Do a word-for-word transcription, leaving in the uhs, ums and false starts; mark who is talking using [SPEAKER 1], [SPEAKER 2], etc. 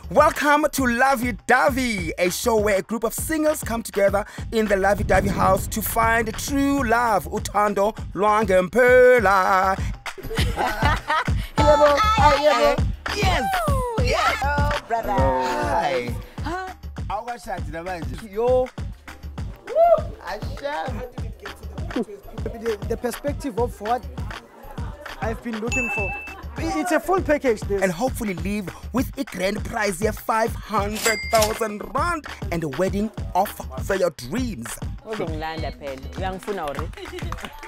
[SPEAKER 1] Welcome to Lovey Dovey, a show where a group of singles come together in the Lovey Dovey house to find true love. Utando Lwangempela. Yes. Yes.
[SPEAKER 2] Oh, brother.
[SPEAKER 1] Hi.
[SPEAKER 2] Huh?
[SPEAKER 1] How was that?
[SPEAKER 2] Yo.
[SPEAKER 3] The, the perspective of what I've been looking for. It's a full package, this.
[SPEAKER 1] And hopefully leave with a grand prize of five hundred thousand rand and a wedding offer for your dreams.
[SPEAKER 2] Uzongilanda phela. Uyangifuna already.